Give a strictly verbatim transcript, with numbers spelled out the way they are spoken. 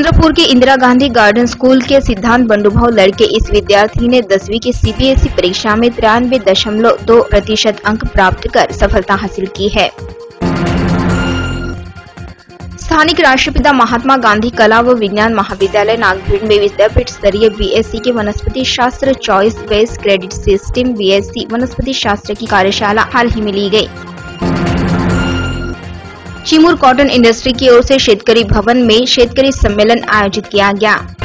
चंद्रपुर के Indira Gandhi garden school के सिद्धांत बंडुभाव लड़के इस विद्यार्थी ने दसवीं की सीबीएसई परीक्षा में तिरानवे दशमलव दो प्रतिशत अंक प्राप्त कर सफलता हासिल की है। स्थानिक राष्ट्रपिता महात्मा गांधी कला व विज्ञान महाविद्यालय नागभीड़ में विद्यापीठ स्तरीय बीएससी के वनस्पति शास्त्र choice based credit system BSc वनस्पति शास्त्र की कार्यशाला हाल ही में ली गई। चिमूर कॉटन इंडस्ट्री की ओर से शेतकरी भवन में शेतकरी सम्मेलन आयोजित किया गया।